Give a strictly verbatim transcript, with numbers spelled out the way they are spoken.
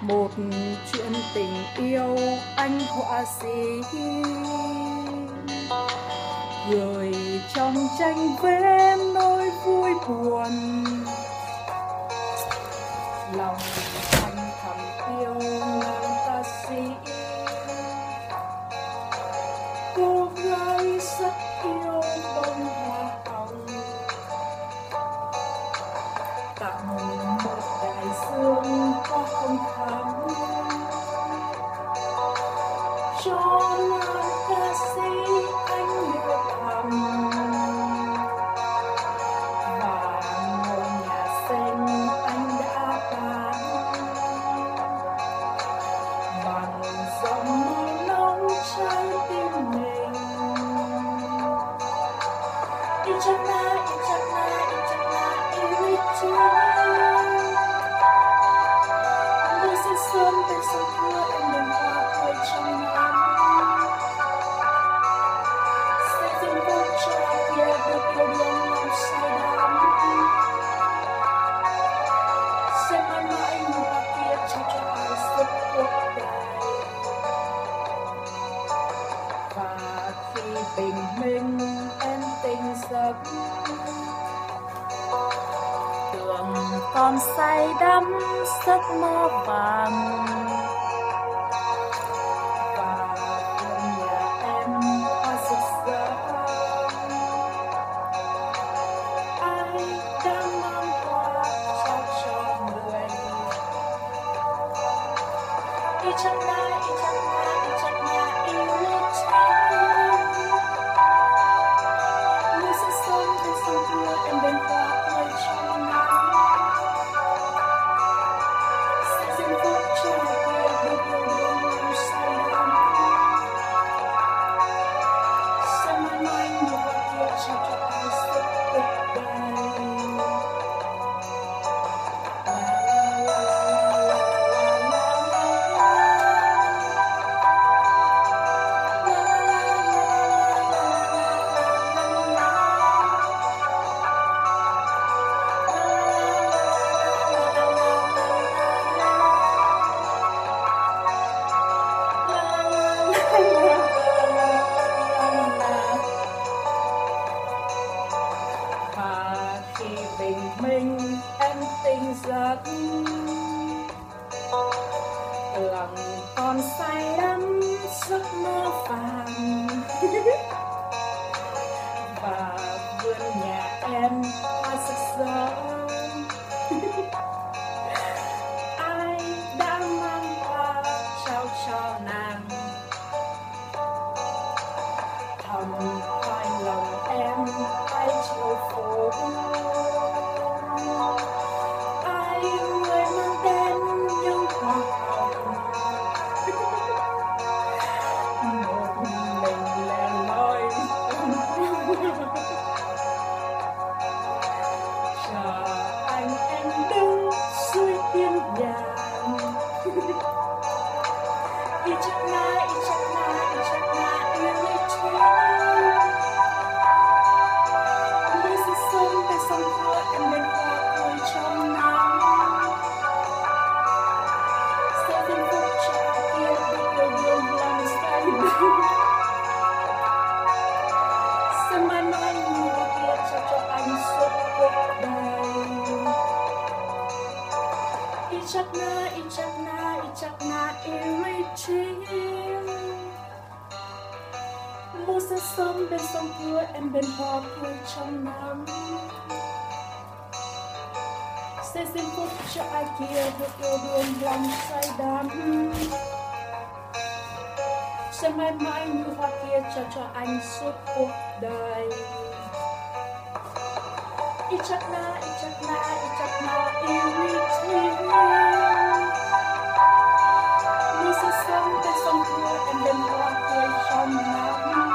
một chuyện tình yêu anh họa sĩ gửi trong tranh vẽ nỗi vui buồn. Lòng anh thầm yêu nàng ca sĩ, cô gái rất yêu bông hoa hồng, tặng một đại dương có hồng thắm cho nàng ca sĩ anh yêu thầm. Và ngôi nhà xanh anh đã bán bằng giọng mơ nóng trái tim mình. Ichana, Ichana, Ichana, Ichana. Mưa sẽ sớm bên sông mưa em đừng hoa cười trong nắng. Sẽ dừng bước cho kia được yêu đương lòng say đắm. Sẽ mãi mãi nụ hoa kia trao cho ai suốt cuộc đời. Và khi bình minh em tỉnh giấc, đường còn say đắm giấc mơ vàng. Và vườn nhà em hoa rực rỡ, ai đang mang hoa trao cho người. Ichana, Ichana, Ichana, Ichana. Mưa sẽ sớm bên sông mưa em bên hoa cười trong nắng. Sẽ dừng phút cho người được yêu đương lòng say đắm. Sẽ mãi mãi nụ hoa kia trao cho ai suốt cuộc đời. Và khi bình minh em tỉnh giấc, lòng còn say đắm giấc mơ vàng. Và vườn nhà em hoa rực rỡ, ai đã mang hoa trao cho nàng. Thầm hoài lòng em ai chiều phố, ai người mang đến những hoa hồng. Một mình lẻ loi chờ anh em đứng dưới hiên nhà. Ichana, Ichana, Ichana, Ichana. Mưa sẽ sớm bên sông mưa em bên hoa cười trong nắng. Sẽ dừng phút cho kia được yêu đương lòng say đắm. Sẽ mãi mãi nụ hoa kia trao cho anh suốt cuộc đời. Ichana, Ichana, Ichana, Ichana. Mưa sẽ sớm bên sông mưa em bên hoa cười trong nắng. Sẽ dừng phút cho ai kia được yêu đương lòng say đắm. Sẽ mãi mãi nụ hoa kia trao cho anh suốt cuộc đời. Ichana, Ichana, Ichana, Ichana. Mưa sẽ sớm bên sông mưa em bên hoa cười trong nắng.